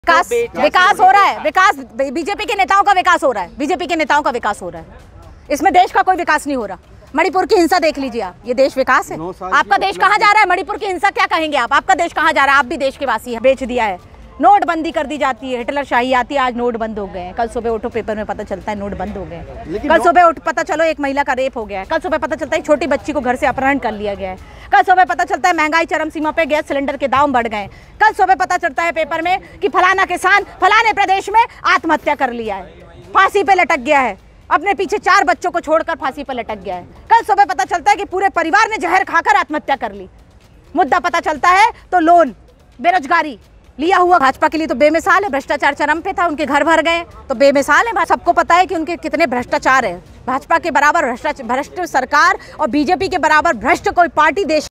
विकास हो रहा है, विकास बीजेपी के नेताओं का विकास हो रहा है, बीजेपी के नेताओं का विकास हो रहा है। इसमें देश का कोई विकास नहीं हो रहा। मणिपुर की हिंसा देख लीजिए आप, ये देश विकास है? आपका देश कहाँ जा रहा है? मणिपुर की हिंसा क्या कहेंगे आप? आपका देश कहाँ जा रहा है? आप भी देश के वासी हैं। बेच दिया है, नोटबंदी कर दी जाती है, हिटलर शाही आती है, आज नोट बंद हो गए। कल सुबह उठो पेपर में पता चलता है नोट बंद हो गए। कल सुबह उठ पता चलो एक महिला का रेप हो गया है। कल सुबह पता चलता है छोटी बच्ची को घर से अपहरण कर लिया गया है। कल सुबह पता चलता है महंगाई चरम सीमा पे, गैस सिलेंडर के दाम बढ़ गए। कल सुबह पता चलता है पेपर में कि फलाना किसान फलाने प्रदेश में आत्महत्या कर लिया है, फांसी पे लटक गया है, अपने पीछे 4 बच्चों को छोड़कर फांसी पर लटक गया है। कल सुबह पता चलता है कि पूरे परिवार ने जहर खाकर आत्महत्या कर ली। मुद्दा पता चलता है तो लोन, बेरोजगारी लिया हुआ। भाजपा के लिए तो बेमिसाल है, भ्रष्टाचार चरम पे था, उनके घर भर गए तो बेमिसाल है। सबको पता है कि उनके कितने भ्रष्टाचार है। भाजपा के बराबर भ्रष्ट सरकार और बीजेपी के बराबर भ्रष्ट कोई पार्टी देश।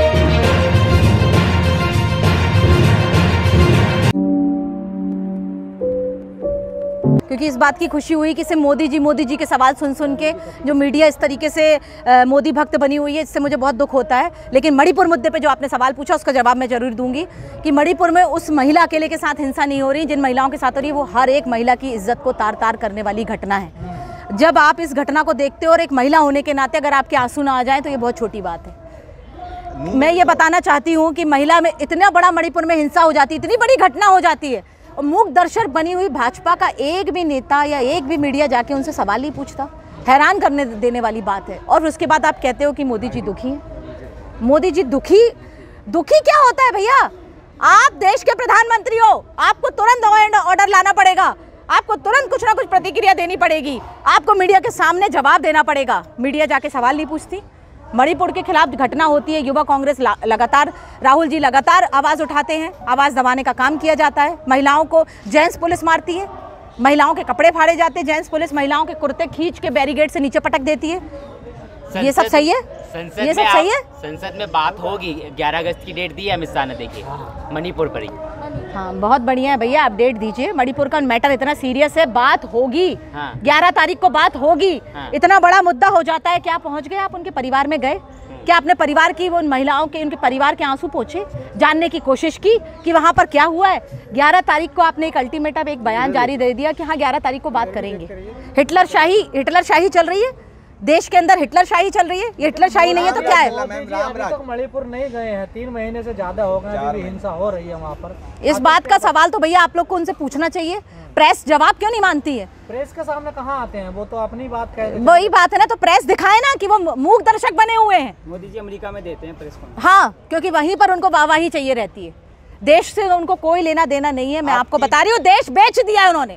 क्योंकि इस बात की खुशी हुई कि सिर्फ मोदी जी के सवाल सुन के जो मीडिया इस तरीके से मोदी भक्त बनी हुई है, इससे मुझे बहुत दुख होता है। लेकिन मणिपुर मुद्दे पे जो आपने सवाल पूछा उसका जवाब मैं जरूर दूंगी कि मणिपुर में उस महिला अकेले के साथ हिंसा नहीं हो रही, जिन महिलाओं के साथ हो रही है वो हर एक महिला की इज्जत को तार तार करने वाली घटना है। जब आप इस घटना को देखते हो और एक महिला होने के नाते अगर आपके आंसू ना आ जाए तो ये बहुत छोटी बात है। मैं ये बताना चाहती हूँ कि महिला में इतना बड़ा मणिपुर में हिंसा हो जाती है, इतनी बड़ी घटना हो जाती है और मूक दर्शक बनी हुई भाजपा का एक भी नेता या एक भी मीडिया जाके उनसे सवाल नहीं पूछता। हैरान करने देने वाली बात है। और उसके बाद आप कहते हो कि मोदी जी दुखी हैं। मोदी जी दुखी क्या होता है भैया? आप देश के प्रधानमंत्री हो, आपको तुरंत ऑर्डर लाना पड़ेगा, आपको तुरंत कुछ ना कुछ प्रतिक्रिया देनी पड़ेगी, आपको मीडिया के सामने जवाब देना पड़ेगा। मीडिया जाके सवाल नहीं पूछती। मणिपुर के खिलाफ घटना होती है, युवा कांग्रेस लगातार, राहुल जी लगातार आवाज़ उठाते हैं, आवाज़ दबाने का काम किया जाता है। महिलाओं को जेंट्स पुलिस मारती है, महिलाओं के कपड़े फाड़े जाते हैं, जेंट्स पुलिस महिलाओं के कुर्ते खींच के बैरिकेड से नीचे पटक देती है। ये सब सही है? ये सब सही है? संसद में बात होगी, 11 अगस्त की डेट दी है अमित शाह ने, देखिए मणिपुर पर ही। हाँ, बहुत बढ़िया है भैया, अपडेट दीजिए। मणिपुर का मैटर इतना सीरियस है, बात होगी। 11 तारीख को बात होगी। इतना बड़ा मुद्दा हो जाता है। क्या पहुंच गए आप? उनके परिवार में गए? क्या अपने परिवार की, वो महिलाओं के, उनके परिवार के आंसू पोंछे, जानने की कोशिश की कि वहां पर क्या हुआ है? 11 तारीख को आपने एक अल्टीमेटम, एक बयान जारी दे दिया कि हाँ 11 तारीख को बात करेंगे। हिटलर शाही चल रही है देश के अंदर, हिटलर शाही चल रही है। ये हिटलर शाही नहीं है तो क्या है? अभी तक मणिपुर नहीं गए हैं, 3 महीने से ज्यादा हो गए, अभी भी हिंसा हो रही है वहाँ पर। इस बात का सवाल तो भैया आप लोग को उनसे पूछना चाहिए। प्रेस जवाब क्यों नहीं मानती है? प्रेस के सामने कहाँ आते हैं? वो तो अपनी बात कह रहे हैं। वही बात है ना, तो प्रेस दिखाए ना कि वो मूक दर्शक बने हुए हैं। मोदी जी अमेरिका में देते हैं प्रेस को। हाँ, क्योंकि वहीं पर उनको वाहवाही चाहिए रहती है। देश से उनको कोई लेना देना नहीं है। मैं आपको बता रही हूँ, देश बेच दिया है उन्होंने।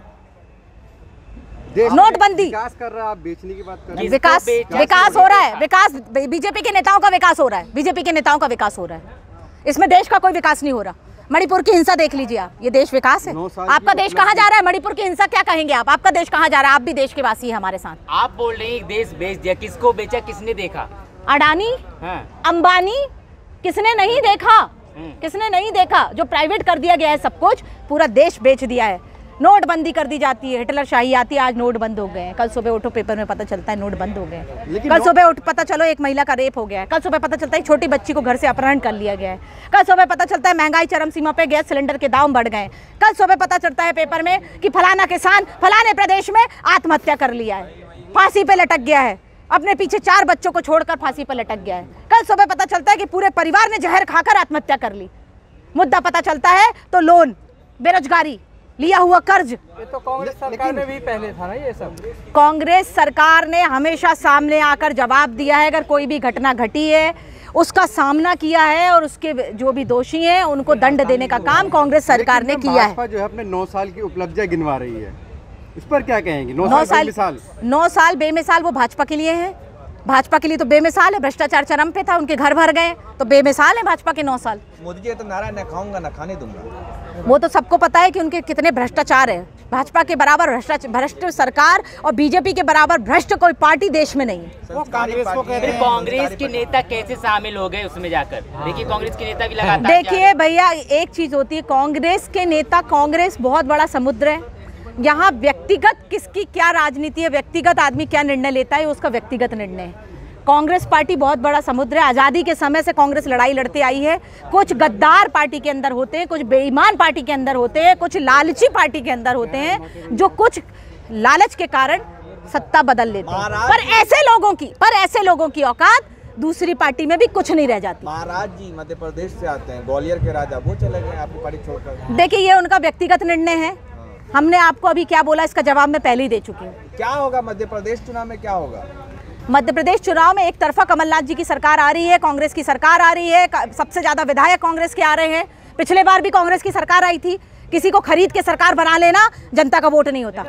नोटबंदी विकास कर रहा है, आप बेचने की बात कर रहे हैं। विकास हो रहा है, विकास बीजेपी के नेताओं का विकास हो रहा है, बीजेपी के नेताओं का विकास हो रहा है। इसमें देश का कोई विकास नहीं हो रहा। मणिपुर की हिंसा देख लीजिए आप, ये देश विकास है? आपका देश कहाँ जा रहा है? मणिपुर की हिंसा क्या कहेंगे आप? आपका देश कहाँ जा रहा है? आप भी देश के वासी हैं हमारे साथ। आप बोल रहे हैं देश बेच दिया, किसको बेचा, किसने देखा? अडानी, अंबानी, किसने नहीं देखा? किसने नहीं देखा? जो प्राइवेट कर दिया गया है सब कुछ, पूरा देश बेच दिया है। नोटबंदी कर दी जाती है, हिटलर शाही आती है, आज नोट बंद हो गए। कल सुबह उठो पेपर में पता चलता है नोट बंद हो गए। कल सुबह उठ पता चलो एक महिला का रेप हो गया है। कल सुबह पता चलता है छोटी बच्ची को घर से अपहरण कर लिया गया है। कल सुबह पता चलता है महंगाई चरम सीमा पे, गैस सिलेंडर के दाम बढ़ गए। कल सुबह पता चलता है पेपर में कि फलाना किसान फलाने प्रदेश में आत्महत्या कर लिया है, फांसी पे लटक गया है, अपने पीछे 4 बच्चों को छोड़कर फांसी पर लटक गया है। कल सुबह पता चलता है कि पूरे परिवार ने जहर खाकर आत्महत्या कर ली। मुद्दा पता चलता है तो लोन, बेरोजगारी, लिया हुआ कर्ज। ये तो कांग्रेस सरकार में भी पहले था ना ये सब। कांग्रेस सरकार ने हमेशा सामने आकर जवाब दिया है। अगर कोई भी घटना घटी है उसका सामना किया है और उसके जो भी दोषी हैं उनको दंड देने का काम कांग्रेस सरकार ने किया है। भाजपा जो है अपने 9 साल की उपलब्धियां गिनवा रही है, इस पर क्या कहेंगे? 9 साल बेमिसाल वो भाजपा के लिए है। भाजपा के लिए तो बेमिसाल है, भ्रष्टाचार चरम पे था, उनके घर भर गए तो बेमिसाल है भाजपा के 9 साल। मोदी जी तो नारा न खाऊंगा न खाने दूंगा। वो तो सबको पता है कि उनके कितने भ्रष्टाचार है। भाजपा के बराबर भ्रष्ट सरकार और बीजेपी के बराबर भ्रष्ट कोई पार्टी देश में नहीं है। वो कांग्रेस को कहते हैं। कांग्रेस के नेता कैसे शामिल हो गए उसमें जाकर? देखिए कांग्रेस के नेता भी लगातार। देखिए भैया, एक चीज होती है कांग्रेस के नेता, कांग्रेस बहुत बड़ा समुद्र है। यहाँ व्यक्तिगत किसकी क्या राजनीति है, व्यक्तिगत आदमी क्या निर्णय लेता है, उसका व्यक्तिगत निर्णय है। कांग्रेस पार्टी बहुत बड़ा समुद्र है। आज़ादी के समय से कांग्रेस लड़ाई लड़ते आई है। कुछ गद्दार पार्टी के अंदर होते हैं, कुछ बेईमान पार्टी के अंदर होते हैं, कुछ लालची पार्टी के अंदर होते हैं, जो कुछ लालच के कारण सत्ता बदल लेते हैं। पर ऐसे लोगों की औकात दूसरी पार्टी में भी कुछ नहीं रह जाती। महाराज जी मध्य प्रदेश से आते हैं, ग्वालियर के राजा, वो चले गए आपकी पार्टी छोड़कर। देखिए, ये उनका व्यक्तिगत निर्णय है। हमने आपको अभी क्या बोला, इसका जवाब मैं पहले ही दे चुकी हूँ। क्या होगा मध्य प्रदेश चुनाव में, क्या होगा? मध्य प्रदेश चुनाव में एक तरफा कमलनाथ जी की सरकार आ रही है, कांग्रेस की सरकार आ रही है। सबसे ज्यादा विधायक कांग्रेस के आ रहे हैं। पिछले बार भी कांग्रेस की सरकार आई थी। किसी को खरीद के सरकार बना लेना, जनता का वोट नहीं होता।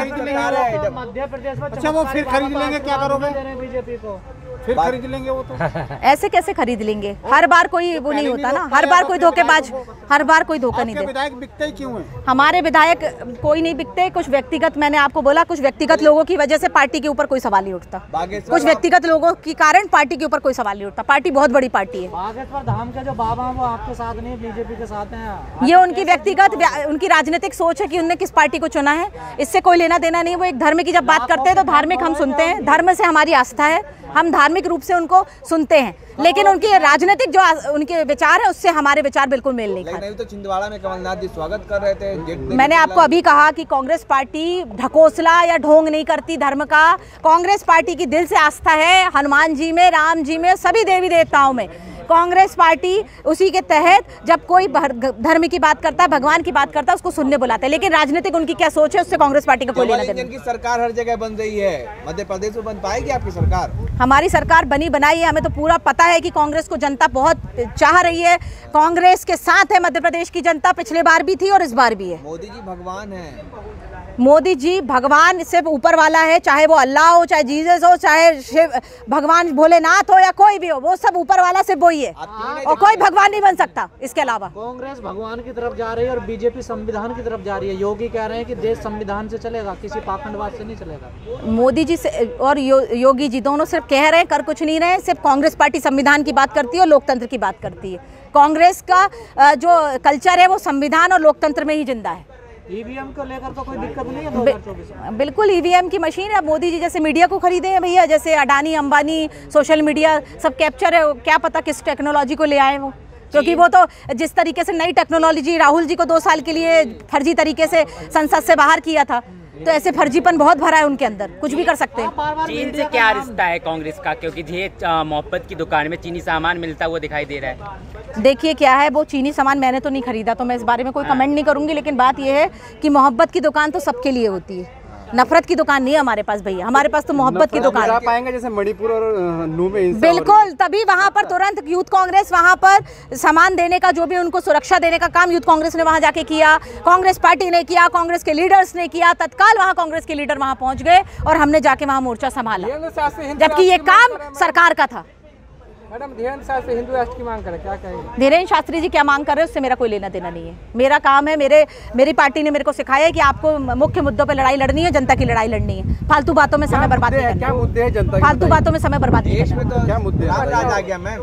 मध्य प्रदेश में अच्छा, वो फिर खरीद लेंगे, क्या करोगे? बीजेपी को फिर खरीद लेंगे वो तो। ऐसे कैसे खरीद लेंगे? हर बार कोई वो नहीं होता ना, हर बार कोई धोखेबाज, हर बार कोई धोखा नहीं देता। विधायक बिकते ही क्यों हैं? हमारे विधायक कोई नहीं बिकते। कुछ व्यक्तिगत, मैंने आपको बोला, कुछ व्यक्तिगत लोगों की वजह से पार्टी के ऊपर कोई सवाल नहीं उठता। कुछ व्यक्तिगत लोगों के कारण पार्टी के ऊपर कोई सवाल नहीं उठता। पार्टी बहुत बड़ी पार्टी है। बागेश्वर धाम के जो बाबा हैं वो आपके साथ नहीं, बीजेपी के साथ हैं। ये उनकी व्यक्तिगत, उनकी राजनीतिक सोच है कि उन्होंने किस पार्टी को चुना है। इससे कोई लेना देना नहीं। वो एक धर्म की जब बात करते हैं तो धार्मिक हम सुनते हैं। धर्म से हमारी आस्था है, हम धार्मिक रूप से उनको सुनते हैं, लेकिन उनकी राजनीतिक जो उनके विचार है उससे हमारे विचार बिल्कुल मेल नहीं खाते। तो छिंदवाड़ा में कमलनाथ जी स्वागत कर रहे थे। मैंने आपको अभी कहा कि कांग्रेस पार्टी ढकोसला या ढोंग नहीं करती धर्म का। कांग्रेस पार्टी की दिल से आस्था है हनुमान जी में, राम जी में, सभी देवी देवताओं में। कांग्रेस पार्टी उसी के तहत जब कोई धर्म की बात करता है, भगवान की बात करता है, उसको सुनने बुलाते हैं। लेकिन राजनीतिक उनकी क्या सोच है उससे कांग्रेस पार्टी का कोई लेना देना नहीं। की सरकार हर जगह बन रही है, मध्य प्रदेश में बन पाएगी आपकी सरकार? हमारी सरकार बनी बनाई है। हमें तो पूरा पता है कि कांग्रेस को जनता बहुत चाह रही है। कांग्रेस के साथ है मध्य प्रदेश की जनता, पिछले बार भी थी और इस बार भी है। मोदी जी भगवान है। मोदी जी भगवान सिर्फ ऊपर वाला है, चाहे वो अल्लाह हो, चाहे जीसस हो, चाहे शिव भगवान भोलेनाथ हो या कोई भी हो, वो सब ऊपर वाला सिर्फ वही है और कोई भगवान नहीं बन सकता इसके अलावा। कांग्रेस भगवान की तरफ जा रही है और बीजेपी संविधान की तरफ जा रही है। योगी कह रहे हैं कि देश संविधान से चलेगा, किसी पाखंडवाद से नहीं चलेगा। मोदी जी से और योगी जी दोनों सिर्फ कह रहे हैं, कर कुछ नहीं रहे हैं। सिर्फ कांग्रेस पार्टी संविधान की बात करती है और लोकतंत्र की बात करती है। कांग्रेस का जो कल्चर है वो संविधान और लोकतंत्र में ही जिंदा है। ईवीएम को लेकर तो कोई दिक्कत नहीं है 2024 में? बिल्कुल, ईवीएम की मशीन है। मोदी जी जैसे मीडिया को खरीदे हैं भैया, जैसे अडानी अंबानी, सोशल मीडिया सब कैप्चर है। क्या पता किस टेक्नोलॉजी को ले आए वो, क्योंकि वो तो जिस तरीके से नई टेक्नोलॉजी राहुल जी को 2 साल के लिए फर्जी तरीके से संसद से बाहर किया था, तो ऐसे फर्जीपन बहुत भरा है उनके अंदर, कुछ भी कर सकते हैं। चीन से क्या रिश्ता है कांग्रेस का? क्योंकि ये मोहब्बत की दुकान में चीनी सामान मिलता हुआ दिखाई दे रहा है। देखिए क्या है, वो चीनी सामान मैंने तो नहीं खरीदा, तो मैं इस बारे में कोई कमेंट नहीं करूंगी। लेकिन बात यह है कि मोहब्बत की दुकान तो सबके लिए होती है, नफरत की दुकान नहीं है हमारे पास भैया। हमारे पास तो मोहब्बत की दुकान है। पाएंगे जैसे मणिपुर और नू में हिंसा बिल्कुल, तभी वहां पर तुरंत यूथ कांग्रेस वहां पर सामान देने का, जो भी उनको सुरक्षा देने का काम यूथ कांग्रेस ने वहां जाके किया, कांग्रेस पार्टी ने किया, कांग्रेस के लीडर्स ने किया। तत्काल वहां कांग्रेस के लीडर वहां पहुंच गए और हमने जाके वहां मोर्चा संभाला, जबकि ये काम सरकार का था। मैडम, धीरेन्द्र शास्त्री हिंदू राष्ट्र की मांग करें, क्या कहेंगे? धीरेन्द्र शास्त्री जी क्या मांग कर रहे हैं उससे मेरा कोई लेना देना नहीं है। मेरा काम है, मेरी पार्टी ने मेरे को सिखाया है कि आपको मुख्य मुद्दों पे लड़ाई लड़नी है, जनता की लड़ाई लड़नी है। फालतू बातों में समय बर्बाद नहीं करना। क्या मुद्दे हैं जनता के? फालतू बातों में समय बर्बाद नहीं करना। क्या मुद्दे? राम आ गया मैम।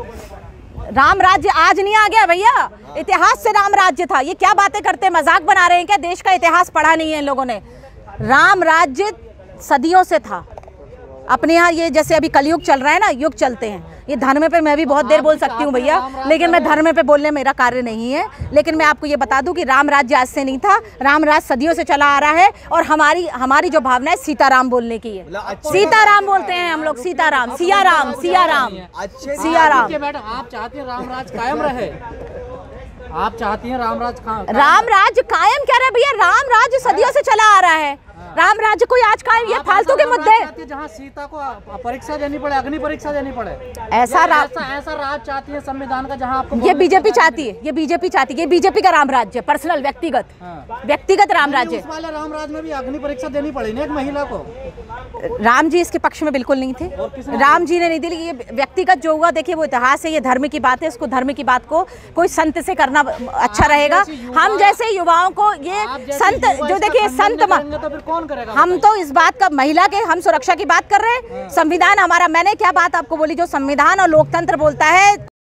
राम राज्य आज नहीं आ गया भैया, इतिहास से राम राज्य था। ये क्या बातें करते हैं, मजाक बना रहे हैं क्या? देश का इतिहास पढ़ा नहीं है इन लोगों ने। राम राज्य सदियों से था। अपने यहाँ ये जैसे अभी कलयुग चल रहा है ना, युग चलते हैं। ये धर्म पे मैं भी बहुत देर बोल सकती हूँ भैया, लेकिन मैं धर्म पे बोलने मेरा कार्य नहीं है। लेकिन मैं आपको ये बता दूं कि राम राज्य आज से नहीं था, राम राज्य सदियों से चला आ रहा है। और हमारी जो भावना है सीताराम बोलने की है। सीताराम बोलते हैं हम लोग, सीताराम, सिया राम, सिया राम, सिया राम। मैडम, आप चाहती हैं राम राज कायम रहे? आप चाहती हैं राम राज कायम क्या रहे भैया? राम राज्य सदियों से चला आ रहा है। राम राज्य कोई आज कायम, ये फालतू के मुद्दे। जहाँ सीता को परीक्षा देनी पड़े, अग्नि परीक्षा देनी पड़े, ऐसा राज चाहती है संविधान का, जहाँ आपको ये बीजेपी चाहती है। ये बीजेपी चाहती है, ये बीजेपी का राम राज्य, पर्सनल व्यक्तिगत राम राज्य। उस वाले राम राज्य में भी अग्नि परीक्षा देनी पड़ी ना एक महिला को। राम जी इसके पक्ष में बिल्कुल नहीं थे, राम जी ने नहीं दी। ये व्यक्तिगत जो हुआ, देखिए वो इतिहास है, ये धर्म की बात है। इसको धर्म की बात को कोई संत से करना अच्छा रहेगा। हम जैसे युवाओं को ये संत जो, देखिए संत तो फिर कौन करेगा? हम तो इस बात का, महिला के हम सुरक्षा की बात कर रहे हैं। संविधान हमारा, मैंने क्या बात आपको बोली, जो संविधान और लोकतंत्र बोलता है